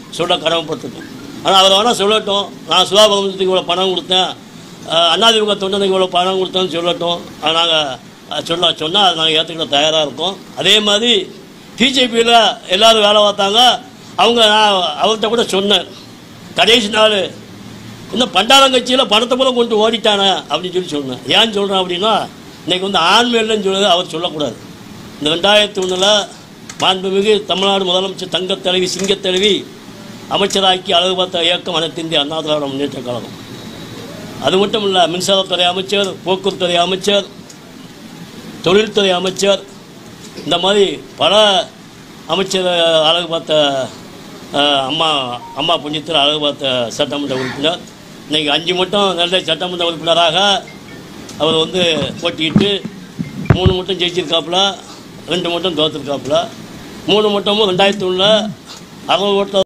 சொல்ல கடமைப்பட்டிருக்கோம். ஆனால் அவர் வேணால் சொல்லட்டும், நான் சுதாபகத்துக்கு இவ்வளோ பணம் கொடுத்தேன், அண்ணாதிமுக தொண்டனுக்கு இவ்வளோ பணம் கொடுத்தேன்னு சொல்லட்டும். அது நாங்கள் சொன்னால் அது நாங்கள் ஏற்றுக்கிற தயாராக இருக்கோம். அதே மாதிரி பிஜேபியில் எல்லோரும் வேலை பார்த்தாங்க. அவங்க நான் அவர்கிட்ட கூட சொன்னேன், கடைசி நாள் இன்னும் பண்டாரங்கட்சியில் பணத்தை போல கொண்டு ஓடிட்டானே அப்படின்னு சொன்னேன். ஏன்னு சொல்கிறேன் அப்படின்னா, இன்றைக்கி ஆண்மை இல்லைன்னு சொல்லுது அவர் சொல்லக்கூடாது. இந்த 2001 மாண்புமிகு தமிழ்நாடு முதலமைச்சர் தங்கத்தலைவி சிங்கத்தலைவி அமைச்சராக்கி அழகு பார்த்த இயக்கம் அனைத்து இந்திய அண்ணா திராவிட முன்னேற்ற கழகம். அது மட்டும் இல்லை, மின்சாரத்துறை அமைச்சர், போக்குவரத்துறை அமைச்சர், தொழில்துறை அமைச்சர், இந்த மாதிரி பல அமைச்சர் அழகு பார்த்த அம்மா புண்ணியத்தில் அழகு பார்த்த சட்டமன்ற உறுப்பினர். இன்றைக்கி 5 மட்டும் நல்ல சட்டமன்ற உறுப்பினராக அவர் போட்டிட்டு 3 மட்டும் ஜெயிச்சிருக்காப்புல, 2 மட்டும் தோற்றுருக்காப்புல. 3 மட்டுமும் 2001 60 ஓட்டில்